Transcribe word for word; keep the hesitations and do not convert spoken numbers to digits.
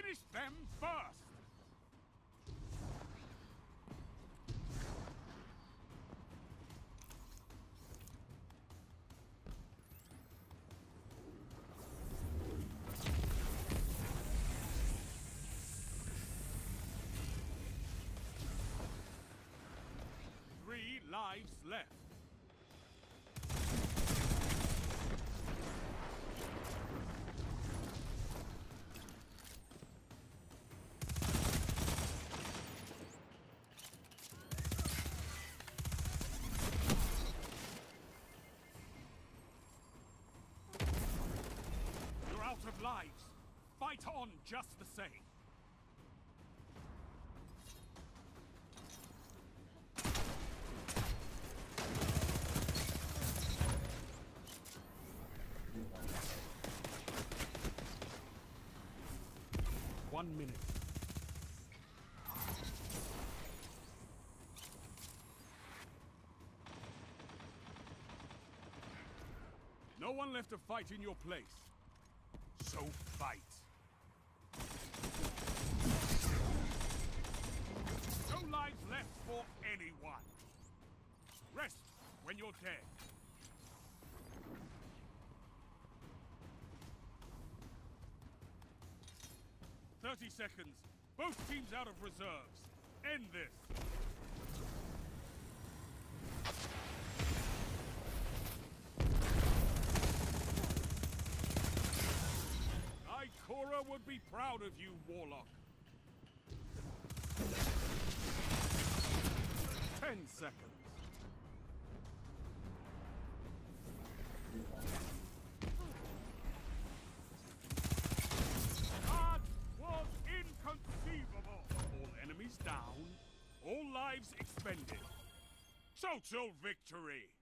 Finish them first! Three lives left. You're out of lives. Fight on just the same. One minute. No one left to fight in your place. So fight. No lives left for anyone. Rest when you're dead. Thirty seconds. Both teams out of reserves. End this. Ikora would be proud of you, Warlock. Ten seconds. That was inconceivable. All enemies down, all lives expended. Total victory!